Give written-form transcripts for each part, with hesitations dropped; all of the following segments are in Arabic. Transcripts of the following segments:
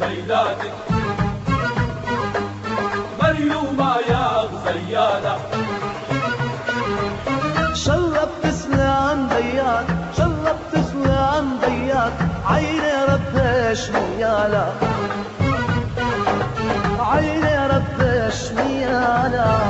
ميلادك مريومة يا غزيالة. شربت سلام ضياك شربت سلام ضياك عيني ربها شميالة عيني ربها شميالة.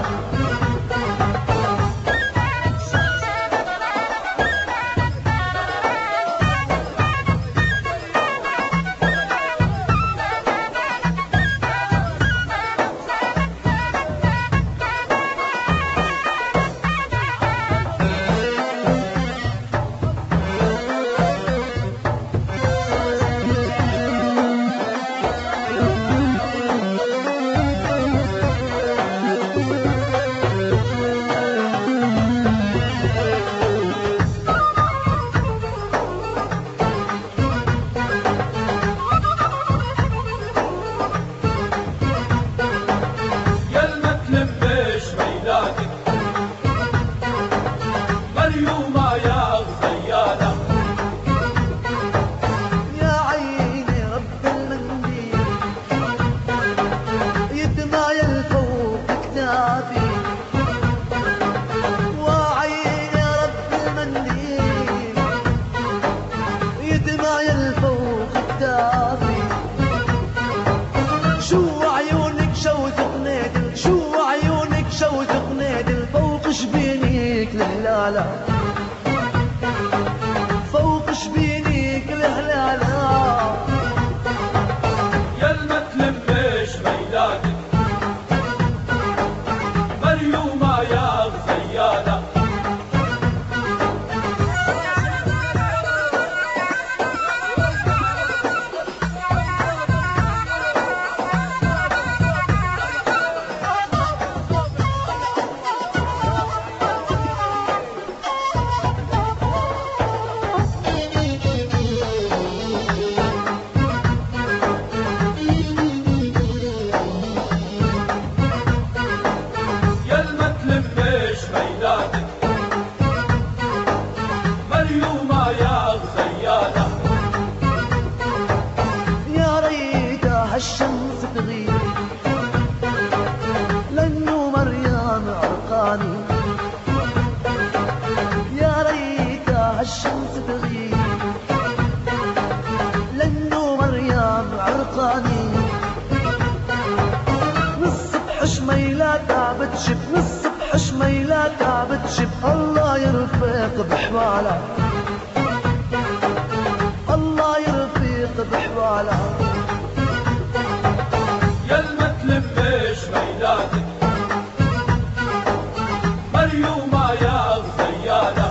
مريومة يا غزيالة. يا عيني رب المنديل يتمايل فوق كتافي وعيني رب المنديل يتمايل فوق كتافي. شو عيونك شو ثقنيت شو عيونك شو ثقنيت فوق شبينيك الهلالة فوق شبينيك الهلالة. يلما تلمش ميلادك مريومة يا غزيالة. مريومة يا غزيالة. يا ريتها هالشمس تغيب لأنه مريم عرقاني يا ريتها هالشمس تغيب لأنه مريم عرقاني. من الصبح شميلاتها بتشب من الصبح شميلاتها بتشب الله يرفق بحوالها الله يرفق بحوالها. يلما تلمش ميلادك مريومة يا غزيالة.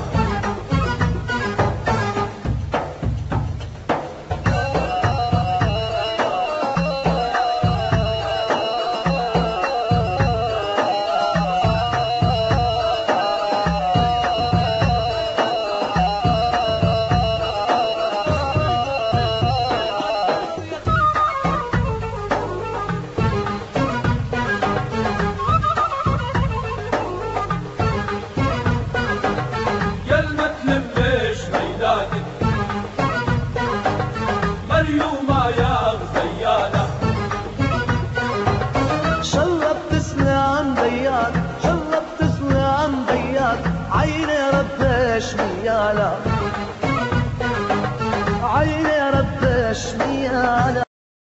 مريومة يا غزيالة. شربت سلام ضياك شربت سلام ضياك عيني ربها شميالة عيني ربها شميالة.